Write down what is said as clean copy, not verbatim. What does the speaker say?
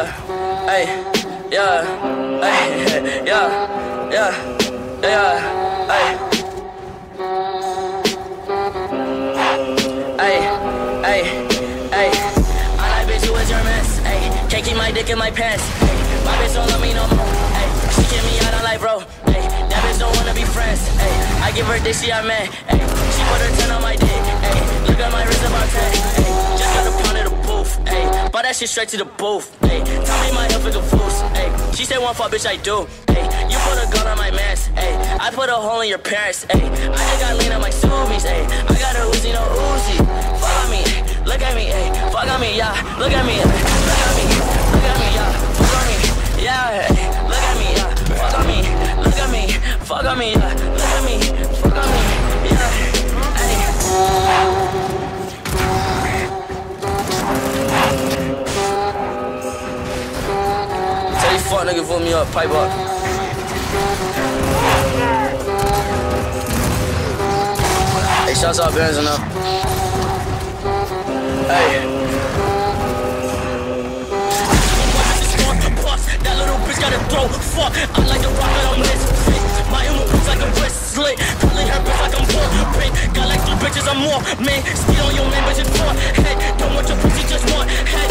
yeah, hey, yeah, hey, yeah, yeah, yeah, hey, hey, hey, I like bitch who is your mess, hey, can't keep my dick in my pants, hey, my bitch don't love me no more, hey, she kick me out, I'm like bro, hey, that bitch don't wanna be friends, hey, I give her dick, she a man, hey, she put her 10 on my dick, hey, look at my wrist about 10, hey, just got a pound of the booth, hey, bought that shit straight to the booth, hey, tell me my hip is a fool, hey, she said one fuck bitch I do, hey, you put a gun on my mans, hey, I put a hole in your parents, hey, I just got lean on my Subies, hey, I got a Uzi, no Uzi, fuck on me, look at me, hey, fuck on me, yeah, look at me, look at me, look at me, yeah, fuck on me, yeah, hey, look at me, yeah, fuck on me, look at me, fuck on me, yeah, look at me, fuck on me, yeah, hey. Tell these fuck niggas put me up, pipe up. Hey, shouts out Barons and up. Hey. That little bitch gotta throw fuck. I like the rocket on this fit. My emo bitch like a wrist slit. Calling her bitch like I'm poor. Got like 3 bitches or more. Man, steal on your man, bitch, it's 4. Hey, don't want your pussy, just one. Hey.